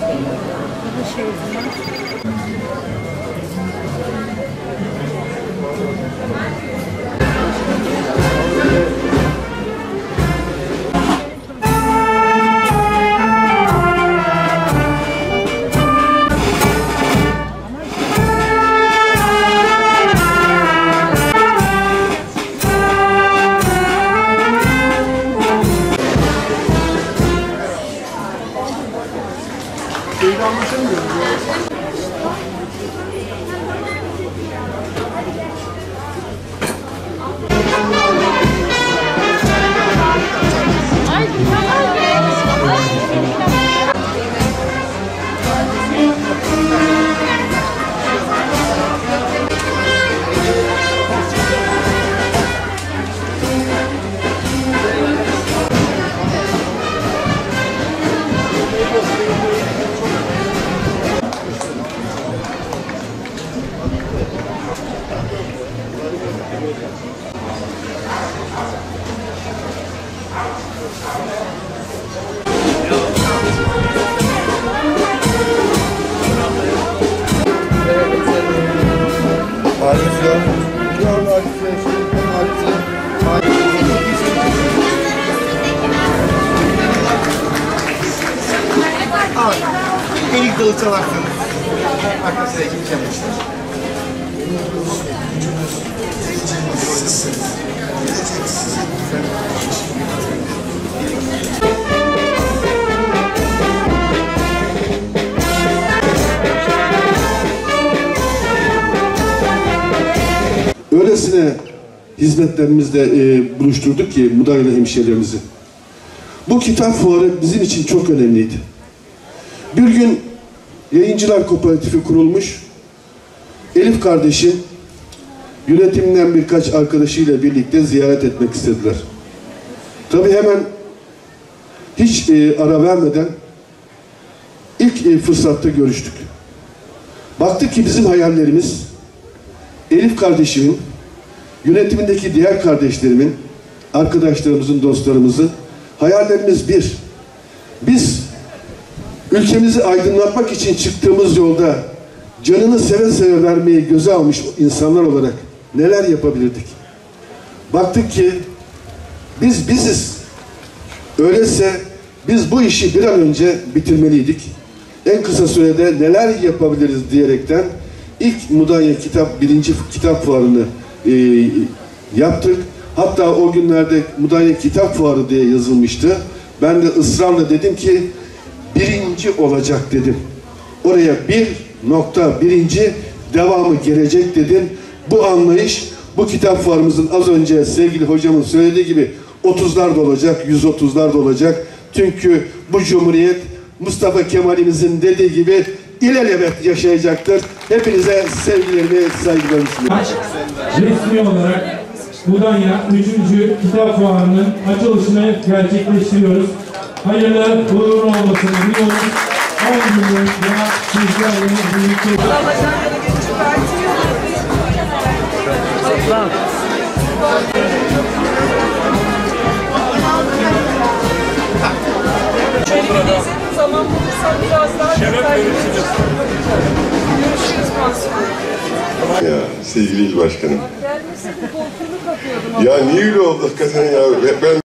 İlk dalı çalarsınız. Arkadaşlar ikinci yapmışlar. Öylesine hizmetlerimizde buluşturduk ki Mudanya'lı hemşehrilerimizi. Bu kitap fuarı bizim için çok önemliydi. Bir gün Yayıncılar Kooperatifi kurulmuş. Elif kardeşim yönetiminden birkaç arkadaşıyla birlikte ziyaret etmek istediler. Tabii hemen hiç ara vermeden ilk fırsatta görüştük. Baktık ki bizim hayallerimiz Elif kardeşimin, yönetimindeki diğer kardeşlerimin, arkadaşlarımızın, dostlarımızın hayallerimiz bir. Biz ülkemizi aydınlatmak için çıktığımız yolda canını seve seve vermeyi göze almış insanlar olarak neler yapabilirdik? Baktık ki biz biziz. Öyleyse biz bu işi bir an önce bitirmeliydik. En kısa sürede neler yapabiliriz diyerekten ilk Mudanya birinci kitap fuarını yaptık. Hatta o günlerde Mudanya Kitap Fuarı diye yazılmıştı. Ben de ısrarla dedim ki birinci olacak dedim. Oraya birinci devamı gelecek dedim. Bu anlayış bu kitap fuarımızın az önce sevgili hocamın söylediği gibi 30'lar da olacak, 130'lar da olacak. Çünkü bu Cumhuriyet Mustafa Kemal'imizin dediği gibi ilelebet yaşayacaktır. Hepinize sevgilerimi, saygılarımı sunuyorum. Resmi olarak Mudanya 3. Kitap Fuarı'nın açılışını gerçekleştiriyoruz. Hayırlı uğurlu olmasını diliyoruz. 10 günlük ya sizlerle birlikte. Zaman bulursan biraz daha detaylı görüşürüz Mansur. Ya sevgili il başkanım. Gelmesin, koltuğunu kapıyordum. Ya niye öyle oldu hakikaten ya? Ben